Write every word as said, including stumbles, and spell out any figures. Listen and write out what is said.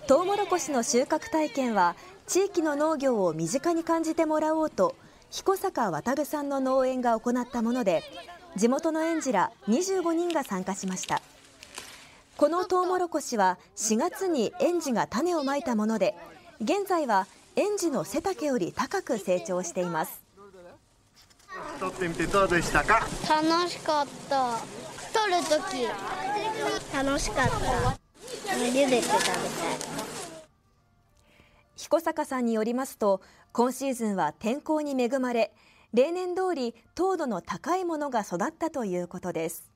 トウモロコシの収穫体験は地域の農業を身近に感じてもらおうと彦坂渉さんの農園が行ったもので、地元の園児らにじゅうごにんが参加しました。このトウモロコシはしがつに園児が種をまいたもので、現在は園児の背丈より高く成長しています。 取ってみてどうでしたか？ 楽しかった。取るとき楽しかった。茹でて食べたい。 彦坂さんによりますと、今シーズンは天候に恵まれ、例年通り糖度の高いものが育ったということです。